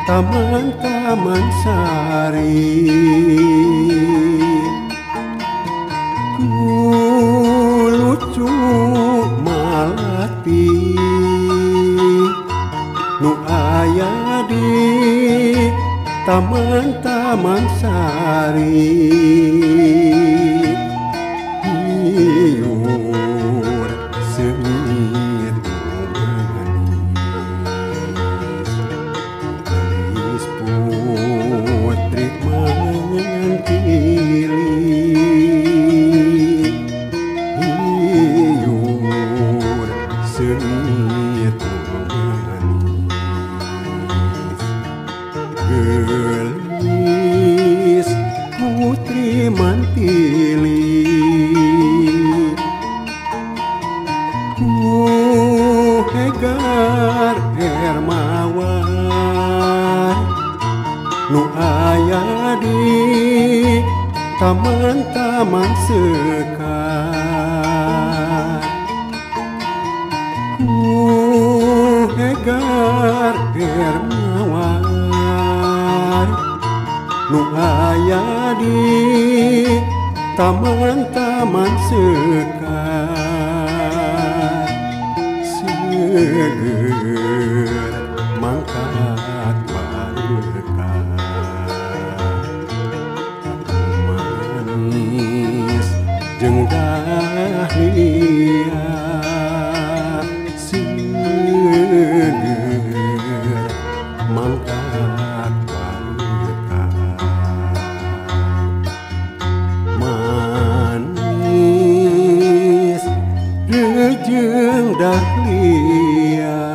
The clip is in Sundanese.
Taman-taman sari lucu malati nu aya di taman-taman sari hiur sengit manis putri mengkili hiur sengit manis gelis putri mantili hegar hermawan nu aya di taman-taman sekar hegar hermawan nu aya di taman-taman sekar seger mangkat barokah manis jeung dahlia seger mangkat barokah manis jeung dahlia